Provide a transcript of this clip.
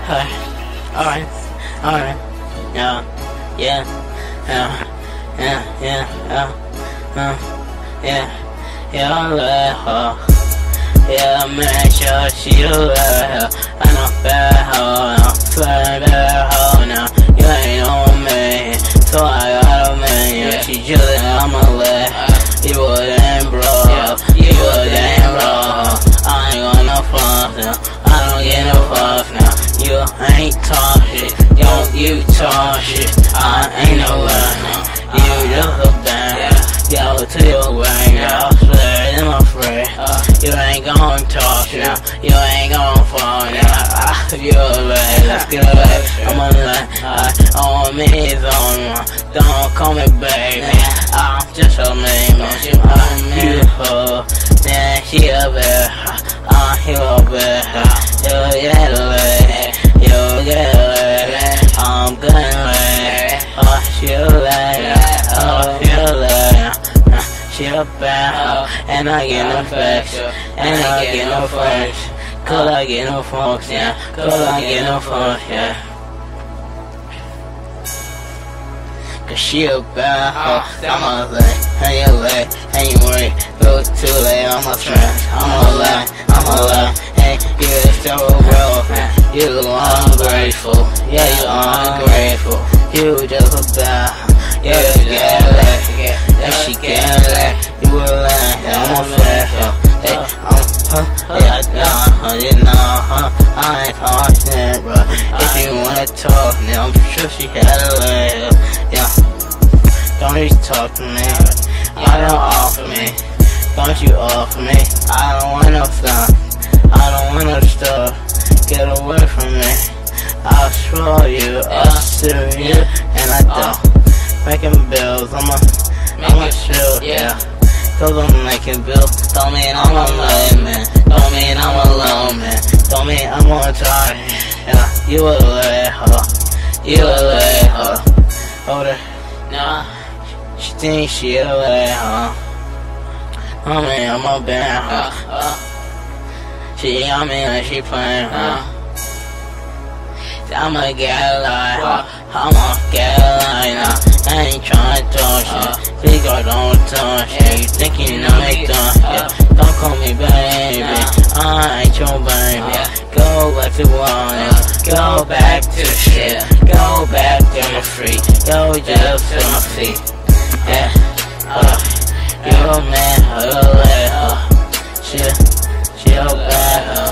Alright, yeah, yeah, yeah, yeah, yeah, yeah, man, sure she her. I know bad hoe, no, fly bad hoe now. You ain't on me, so I got a man. Yeah, she just I'ma let you wouldn't bro, you wouldn't bro. I ain't gonna fuck now, I don't get no fuck now. You ain't talk shit, don't you talk shit. I ain't no one now, you just a band. Go to your way now, swear I'm afraid. You ain't gon' talk now, you ain't gon' fall now. You away, let's get away. I'm on the on me is on. Don't call me baby, I'm just a man. She beautiful, then she a bit. You a bit, you get away, you get away. I'm gonna lay, she lay, she lay. She a bad, and I get no facts, and I get no facts. Cause I get no fucks, yeah. Cause I get no fucks, yeah. Cause she a bad hoe, I'ma lay, and you lay, and you worry. Go too late, I'ma stress, I'ma lie, hey, you so real, you ungrateful, yeah, you ungrateful. You just a bad, you get lay, and she can't lay, you will lay, I'm a flash, I ain't talking, bro. If you wanna talk, now I'm sure she had a lay, yeah. Don't you talk to me, I don't offer me, don't you offer me, I don't want no stuff, I don't want no stuff, get away from me, I'll show you, I'll sue you, and I don't. Making bills, I'ma chill, yeah. Cause I'm making bills, don't mean I'm alone, man. Don't mean I'm alone, man. Don't mean I'm gonna try, yeah. You a lay hoe, you a lay hoe. Hold her, nah, she thinks she a lay hoe. I mean, I'm a bad hoe. I mean, like she playing, I'ma get a lie, I'ma get a lie now. I ain't tryna talk shit, please God don't talk shit. You think you know me done, yeah. Don't call me baby, I ain't your baby. Go back to one, go back to shit, go back to my feet, go just to my feet, yeah. You a man, shit, she a bad